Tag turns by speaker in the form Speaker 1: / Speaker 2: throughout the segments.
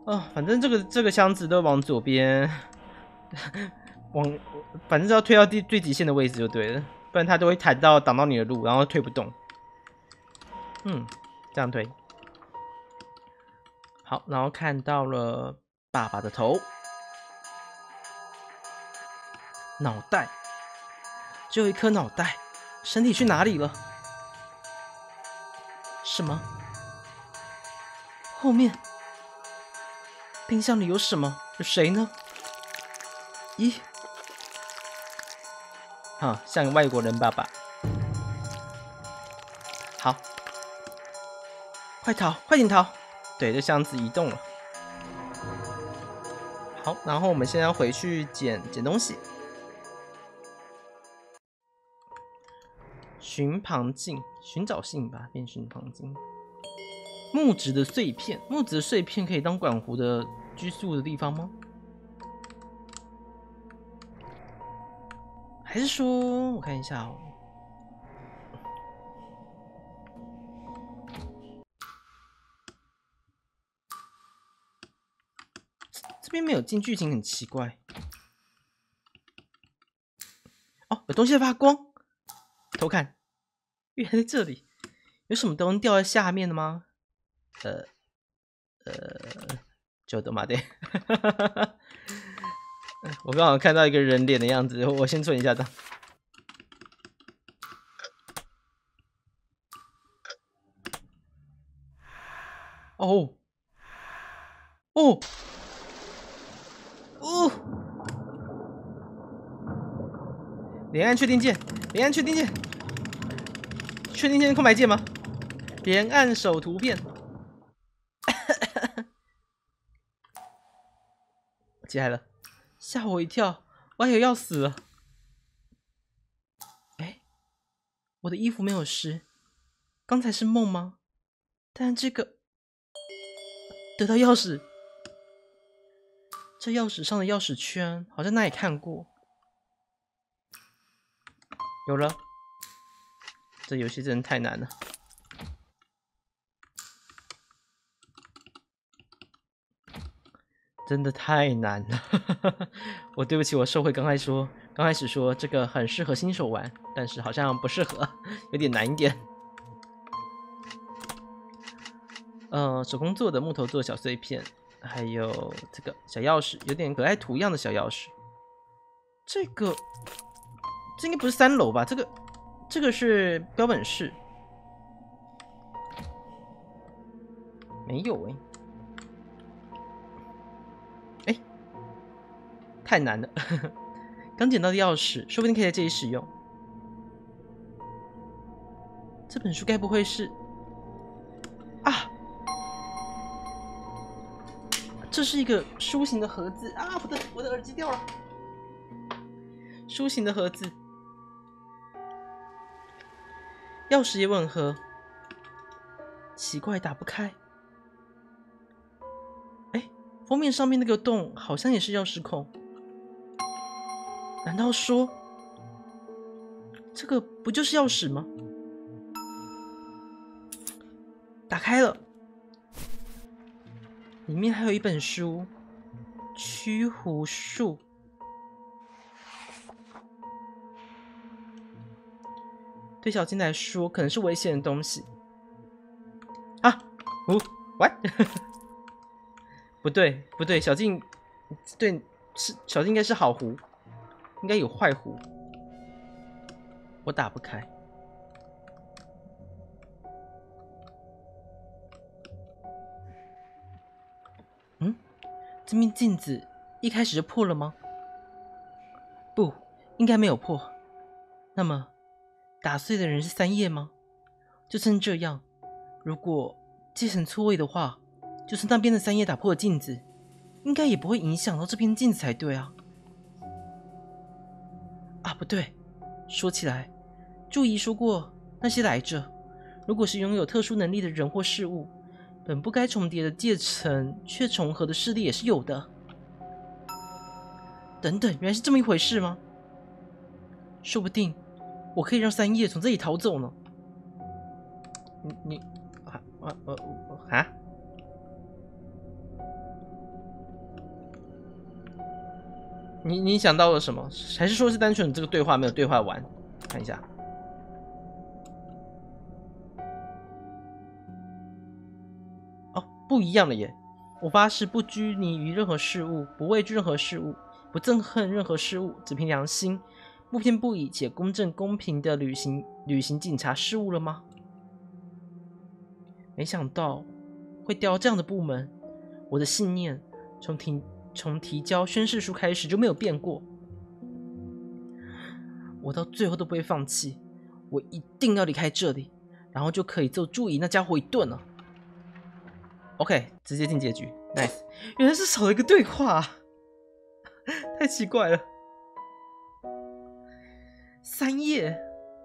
Speaker 1: 哦，反正这个箱子都往左边，反正是要推到最极限的位置就对了，不然它都会弹到挡到你的路，然后推不动。这样推。好，然后看到了爸爸的头、脑袋，只有一颗脑袋，身体去哪里了？什么？后面冰箱里有什么？有谁呢？咦，像个外国人爸爸。好，快逃，快点逃！对，这箱子移动了。好，然后我们现在要回去捡东西。寻旁镜，寻找性吧，变寻旁镜。木质的碎片，木质的碎片可以当管湖的居住的地方吗？还是说，我看一下哦。这边没有进剧情，很奇怪。哦，有东西在发光，偷看，原来在这里。有什么东西掉在下面的吗？就他妈的，我刚好看到一个人脸的样子，我先存一下档。哦，哦，哦，连按确定键，连按确定键，确定键是空白键吗？连按手图片。起来了，吓我一跳，我还以为要死了。哎，我的衣服没有湿，刚才是梦吗？但这个得到钥匙，这钥匙上的钥匙圈好像哪里看过。有了，这游戏真的太难了，真的太难了。我对不起，我收回刚开始说这个很适合新手玩，但是好像不适合，有点难一点。手工做的木头做的小碎片，还有这个小钥匙，有点可爱图样的小钥匙。这应该不是3楼吧？这个是标本室，没有哎，太难了。刚捡到的钥匙，说不定可以在这里使用。这本书该不会是啊？这是一个书形的盒子啊！我的耳机掉了。书形的盒子，钥匙也吻合。奇怪，打不开。哎，封面上面那个洞好像也是钥匙孔。难道说这个不就是钥匙吗？打开了，里面还有一本书《驱狐术》。对小金来说，可能是危险的东西。啊，what？ 不对，不对，小静，对，是小静应该是好狐，应该有坏狐。我打不开。这面镜子一开始就破了吗？不，应该没有破。那么，打碎的人是3叶吗？就算这样，如果阶层错位的话，就算那边的3叶打破了镜子，应该也不会影响到这边镜子才对啊。啊，不对，说起来，祝姨说过，那些来着，如果是拥有特殊能力的人或事物，本不该重叠的阶层却重合的势力也是有的。等等，原来是这么一回事吗？说不定我可以让3叶从这里逃走呢。你啊？ 你想到了什么？还是说是单纯这个对话没有对话完？看一下。哦，不一样了耶！我发誓不拘泥于任何事物，不畏惧任何事物，不憎恨任何事物，只凭良心，不偏不倚且公正公平的履行警察事务了吗？没想到会调这样的部门，我的信念从提交宣誓书开始就没有变过，我到最后都不会放弃，我一定要离开这里，然后就可以揍朱怡那家伙一顿了。OK， 直接进结局 ，nice。原来是少了一个对话，太奇怪了。3页，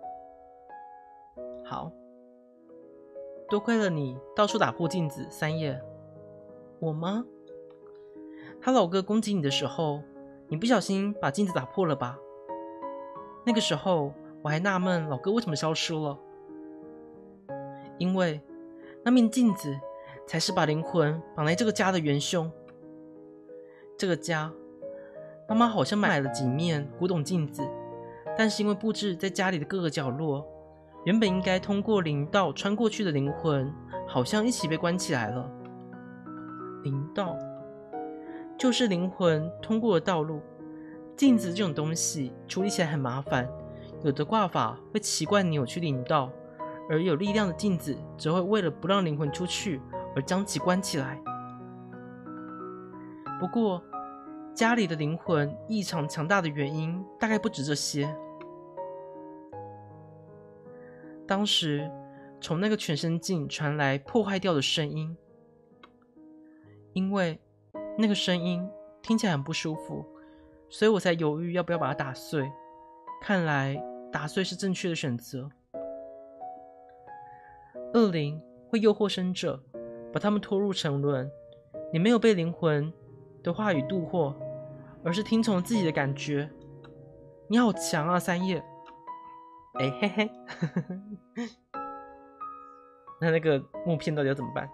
Speaker 1: 好，多亏了你到处打破镜子。3页，我吗？他老哥攻击你的时候，你不小心把镜子打破了吧？那个时候我还纳闷老哥为什么消失了，因为那面镜子才是把灵魂绑在这个家的元凶。这个家，妈妈好像买了几面古董镜子，但是因为布置在家里的各个角落，原本应该通过灵道穿过去的灵魂，好像一起被关起来了。灵道就是灵魂通过的道路。镜子这种东西处理起来很麻烦，有的挂法会奇怪扭曲灵道，而有力量的镜子则会为了不让灵魂出去而将其关起来。不过家里的灵魂异常强大的原因大概不止这些。当时从那个全身镜传来破坏掉的声音，因为那个声音听起来很不舒服，所以我才犹豫要不要把它打碎。看来打碎是正确的选择。恶灵会诱惑生者，把他们拖入沉沦。你没有被灵魂的话语蛊惑，而是听从自己的感觉。你好强啊，3页。哎嘿嘿，那个木片到底要怎么办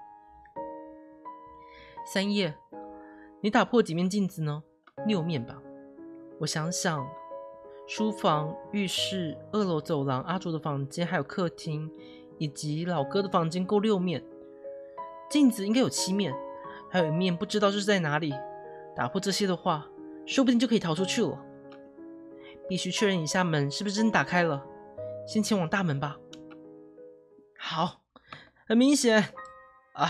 Speaker 1: ？3页，你打破几面镜子呢？6面吧。我想想，书房、浴室、2楼走廊、阿卓的房间，还有客厅，以及老哥的房间够6面。镜子应该有7面，还有1面不知道是在哪里。打破这些的话，说不定就可以逃出去了。必须确认一下门是不是真打开了，先前往大门吧。好，很明显啊，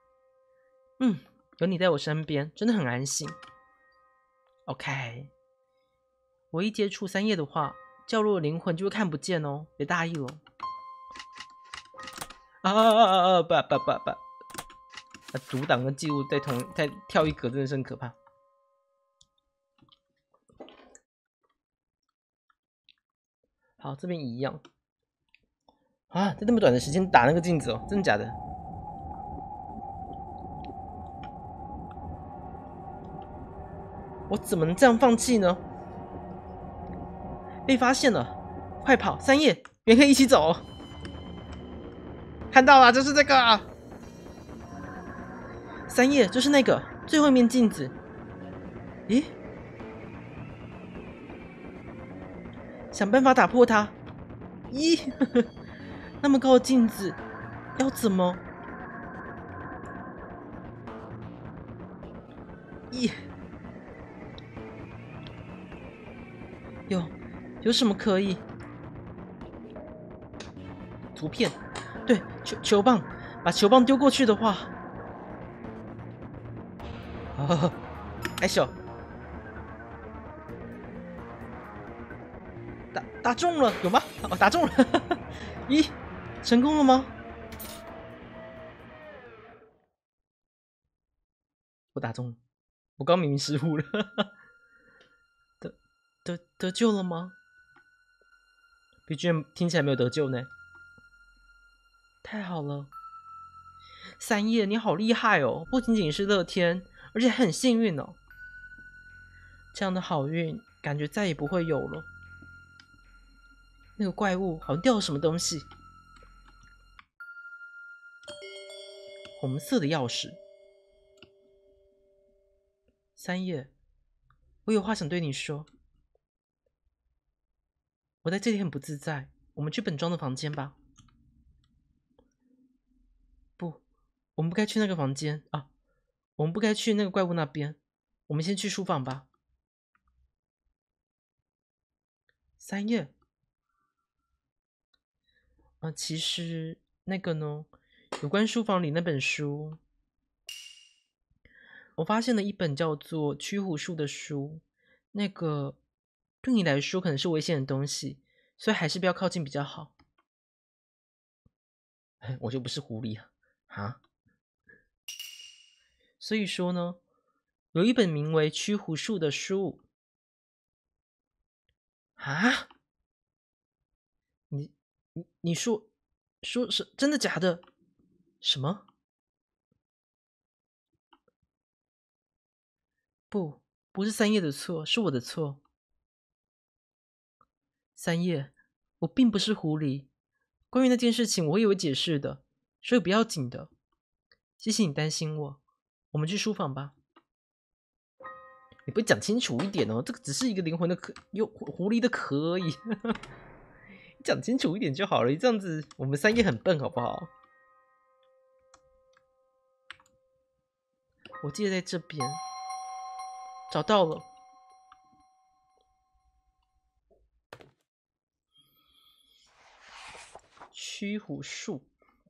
Speaker 1: 有你在我身边，真的很安心。OK， 我一接触3页的话，掉落的灵魂就会看不见哦，别大意了。不，阻挡跟记录再跳一格，真的是很可怕。好，这边一样啊，在这么短的时间打那个镜子哦，真的假的？我怎么能这样放弃呢？被发现了，快跑！3页，别可以一起走。看到了，就是这个啊。3页，就是那个最后一面镜子。咦？想办法打破它。咦，那么高的镜子，要怎么？咦，有什么可以？图片，对，球棒，把球棒丢过去的话，哦，哎咻，打中了，有吗？哦，打中了，咦，成功了吗？我打中了，我刚明明失误了，得救了吗？BGM 听起来没有得救呢，太好了，3页你好厉害哦，不仅仅是乐天，而且还很幸运哦，这样的好运感觉再也不会有了。那个怪物好像掉了什么东西，红色的钥匙。3页， 我有话想对你说。我在这里很不自在，我们去本庄的房间吧。不，我们不该去那个房间啊，我们不该去那个怪物那边。我们先去书房吧。三叶，其实那个呢，有关书房里那本书，我发现了一本叫做《驱狐术》的书。那个对你来说可能是危险的东西，所以还是不要靠近比较好。我就不是狐狸啊！所以说呢，有一本名为《驱狐术》的书啊，你说是真的假的？什么？不，不是三叶的错，是我的错。三叶，我并不是狐狸。关于那件事情，我会有解释的，所以不要紧的。谢谢你担心我，我们去书房吧。你不讲清楚一点哦，这个只是一个灵魂的壳，有狐狸的壳而已。你讲清楚一点就好了，你这样子我们三叶很笨，好不好？我记得在这边找到了。驱狐术。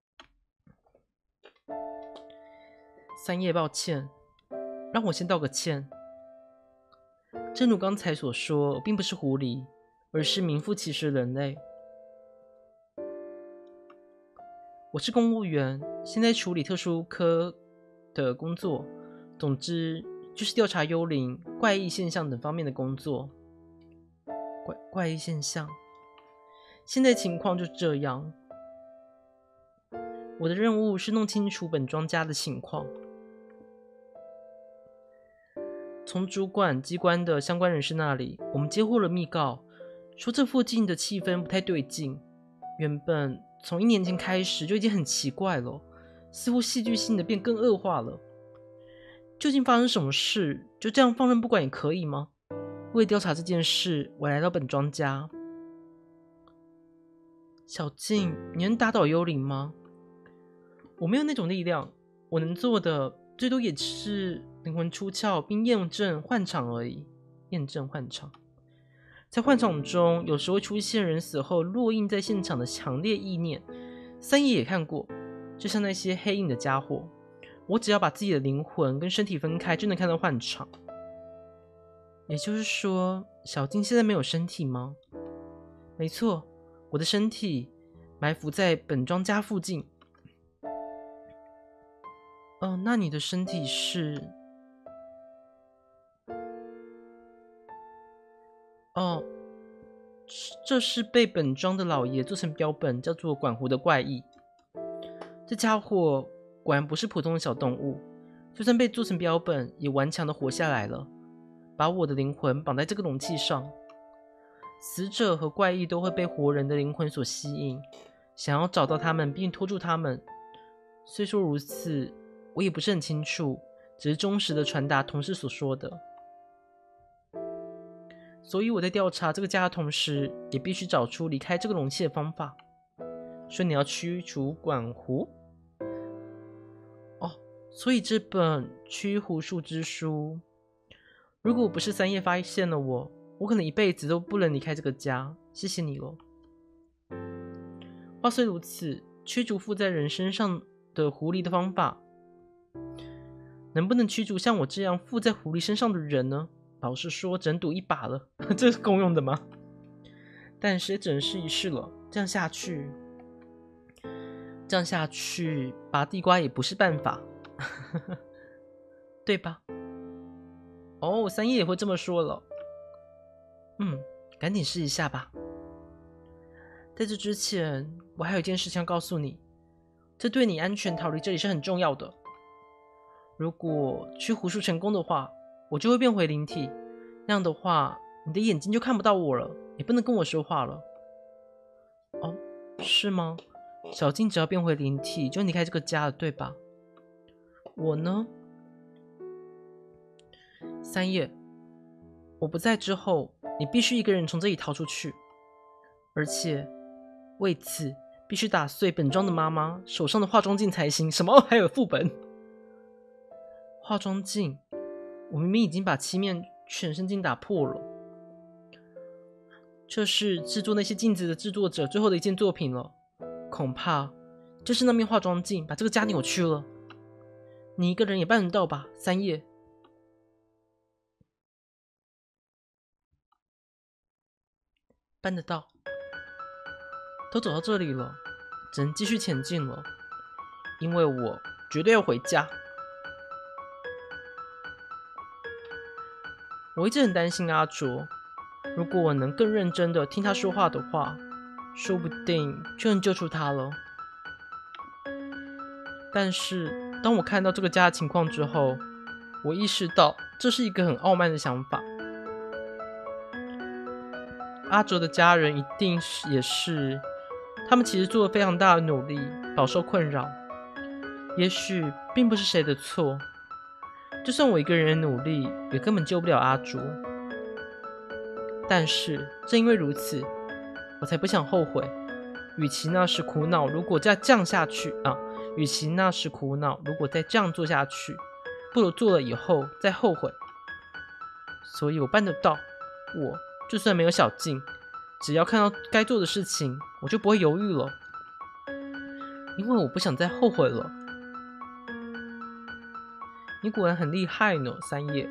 Speaker 1: 三叶，抱歉，让我先道个歉。正如刚才所说，我并不是狐狸，而是名副其实的人类。我是公务员，现在处理特殊科的工作，总之就是调查幽灵、怪异现象等方面的工作。怪异现象，现在情况就这样。我的任务是弄清楚本庄家的情况。从主管机关的相关人士那里，我们接获了密告，说这附近的气氛不太对劲。原本从1年前开始就已经很奇怪了，似乎戏剧性的变更恶化了。究竟发生什么事？就这样放任不管也可以吗？为调查这件事，我来到本庄家。小静，你能打倒幽灵吗？我没有那种力量，我能做的最多也是灵魂出窍并验证换场而已。验证换场，在换场中，有时会出现人死后落印在现场的强烈意念。三爷也看过，就像那些黑影的家伙。我只要把自己的灵魂跟身体分开，就能看到换场。也就是说，小静现在没有身体吗？没错，我的身体埋伏在本庄家附近。那你的身体是？哦，这是被本庄的老爷做成标本，叫做管狐的怪异。这家伙果然不是普通的小动物，就算被做成标本，也顽强的活下来了。把我的灵魂绑在这个容器上，死者和怪异都会被活人的灵魂所吸引，想要找到他们并拖住他们。虽说如此，我也不是很清楚，只是忠实的传达同事所说的。所以我在调查这个家的同时，也必须找出离开这个容器的方法。说你要驱除管狐？哦，所以这本驱狐术之书，如果不是三叶发现了我可能一辈子都不能离开这个家。谢谢你了。话虽如此，驱逐附在人身上的狐狸的方法，能不能驱逐像我这样附在狐狸身上的人呢？老实说，只能赌一把了。这是公用的吗？但是也只能试一试了。这样下去，拔地瓜也不是办法，对吧？哦，三叶也会这么说了。赶紧试一下吧。在这之前，我还有一件事情要告诉你，这对你安全逃离这里是很重要的。如果驱狐术成功的话，我就会变回灵体，那样的话，你的眼睛就看不到我了，也不能跟我说话了。哦，是吗？小静只要变回灵体，就离开这个家了，对吧？我呢？三叶， 我不在之后，你必须一个人从这里逃出去，而且为此必须打碎本庄的妈妈手上的化妆镜才行。什么？还有副本？化妆镜？我明明已经把7面全身镜打破了。这是制作那些镜子的制作者最后的一件作品了，恐怕就是那面化妆镜把这个家扭曲了。你一个人也办得到吧，三叶？办得到。都走到这里了，只能继续前进了，因为我绝对要回家。我一直很担心阿卓，如果我能更认真的听他说话的话，说不定就能救出他了。但是当我看到这个家的情况之后，我意识到这是一个很傲慢的想法。阿卓的家人一定也是，他们其实做了非常大的努力，饱受困扰。也许并不是谁的错，就算我一个人努力，也根本救不了阿卓。但是正因为如此，我才不想后悔。与其那时苦恼，如果再这样下去与其那时苦恼，如果再这样做下去，不如做了以后再后悔。所以我办得到，我就算没有小静，只要看到该做的事情，我就不会犹豫了，因为我不想再后悔了。你果然很厉害呢，三叶。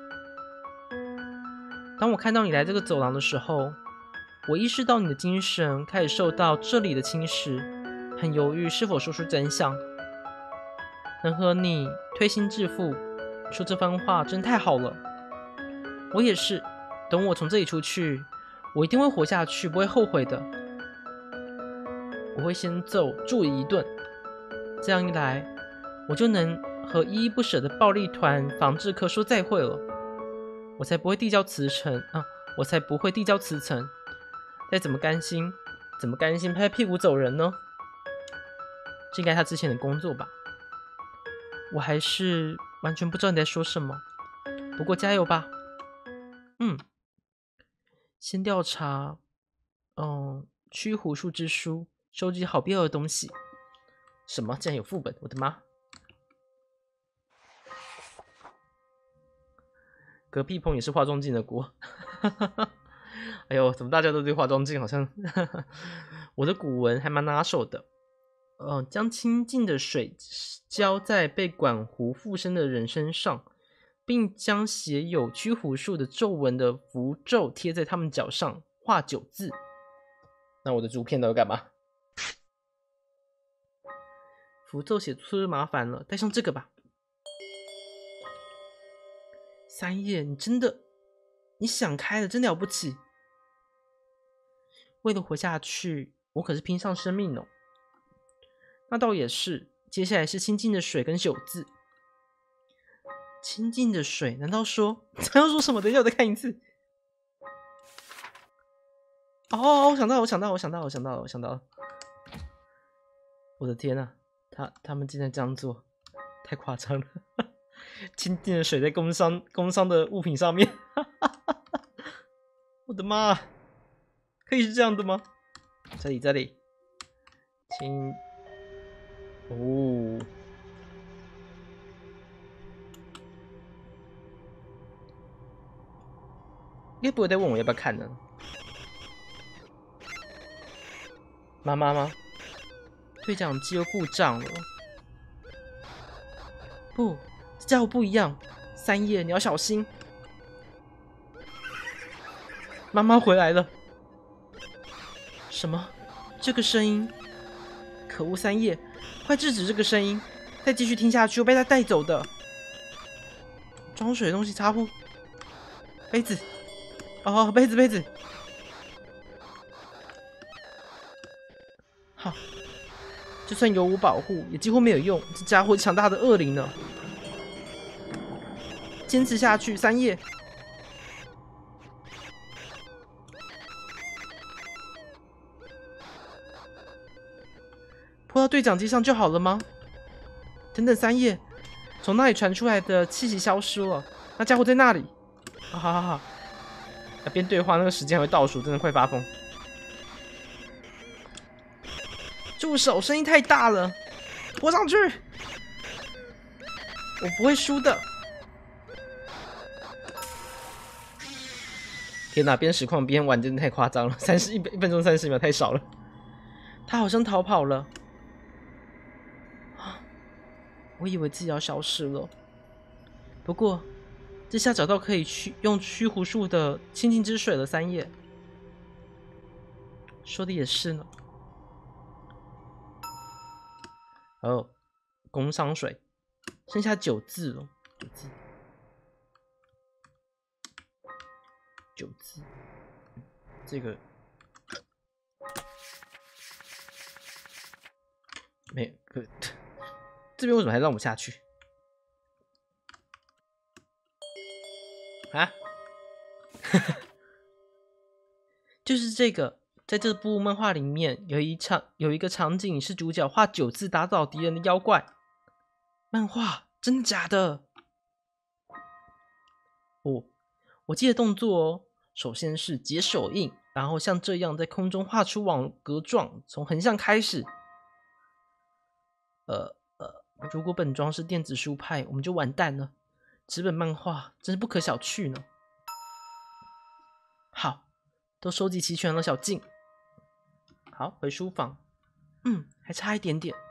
Speaker 1: 当我看到你来这个走廊的时候，我意识到你的精神开始受到这里的侵蚀，很犹豫是否说出真相。能和你推心置腹说这番话真太好了。我也是，等我从这里出去，我一定会活下去，不会后悔的。我会先揍助理一顿，这样一来，我就能和依依不舍的暴力团防治科说再会了。我才不会递交辞呈我才不会递交辞呈。再怎么甘心拍屁股走人呢？这应该他之前的工作吧。我还是完全不知道你在说什么，不过加油吧。先调查驱狐术之书，收集好必要的东西。什么？竟然有副本，我的妈！隔壁棚也是化妆镜的锅。哎呦，怎么大家都对化妆镜好像我的古文还蛮拿手的。将清净的水浇在被管狐附身的人身上，并将写有驱狐术的咒文的符咒贴在他们脚上，画9字。那我的竹片都要干嘛？符咒写出麻烦了，带上这个吧。三叶，你想开了，真了不起。为了活下去，我可是拼上生命哦。那倒也是，接下来是清净的水跟9字。清净的水，难道说他要说什么？等一下我再看一次。我想到了。我的天啊，他们竟然这样做，太夸张了。清净的水在工商的物品上面。我的妈，可以是这样的吗？这里清应该不会再问我要不要看呢。妈吗？对讲机又故障了。不，这家伙不一样。三叶，你要小心。妈妈回来了。什么？这个声音？可恶，三叶，快制止这个声音！再继续听下去，会被他带走的。装水的东西插壶，杯子。杯子。好，就算有我保护，也几乎没有用。这家伙强大的恶灵呢？坚持下去，三叶。泼到对讲机上就好了吗？等等，三叶，从那里传出来的气息消失了，那家伙在那里。好， 边对话那个时间还会倒数，真的会发疯。住手！声音太大了，拖上去！我不会输的。天哪，边实况边玩真的太夸张了，1分钟30秒太少了。他好像逃跑了，我以为自己要消失了。不过这下找到可以用虚湖树的清净之水了。3叶说的也是呢。哦，工商水剩下9字了，9字，这个没可，这边为什么还让我下去啊？就是这个，在这部漫画里面有一个场景是主角画9字打倒敌人的妖怪。漫画真的假的？哦，我记得动作哦。首先是解手印，然后像这样在空中画出网格状，从横向开始。如果本庄是电子书派，我们就完蛋了。纸本漫画真是不可小觑呢。好，都收集齐全了，小静。好，回书房。还差一点点。